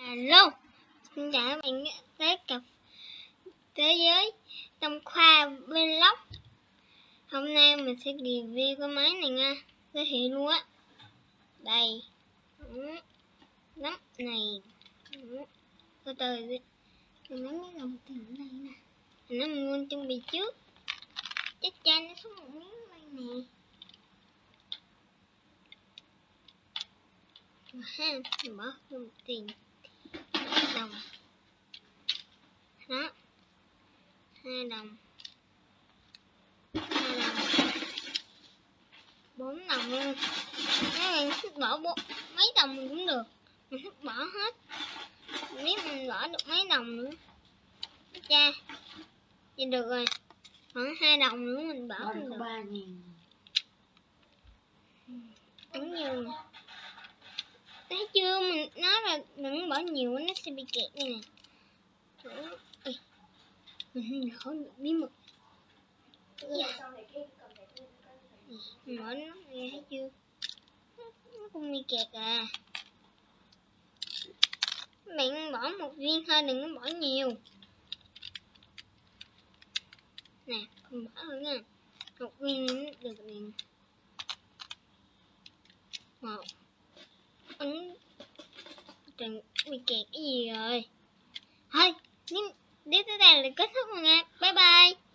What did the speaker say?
Alo, xin chào các bạn tới cập thế giới Tâm Khoa Vlog. Hôm nay mình sẽ review cái máy này nha, giới thiệu luôn á. Đây, nắp này, từ từ mình lấy cái đồng tiền ở đây nè. Nó mình luôn chuẩn bị trước, chắc chắn nó xuống một miếng đây nè. Ha, mình bỏ đồng tiền đồng đó, 2 đồng, 4 đồng luôn. Các bạn thích bỏ mấy đồng mình cũng được, mình thích bỏ hết. Nếu mình bỏ được mấy đồng nữa cha thì được rồi, khoảng 2 đồng nữa mình bỏ không được. 3.000 Ấn như nè, thấy chưa, mình nói là đừng bỏ nhiều nó sẽ bị kẹt đây nè. Mình không được bí mật. Mình bỏ nó nghe thấy chưa, nó cũng bị kẹt à. Bạn bỏ một viên thôi, đừng có bỏ nhiều nè, không bỏ nữa nha, một viên được liền. Một ấn đừng bị kẹt cái gì rồi. Thôi, đến tới đây là kết thúc rồi nha, bye bye.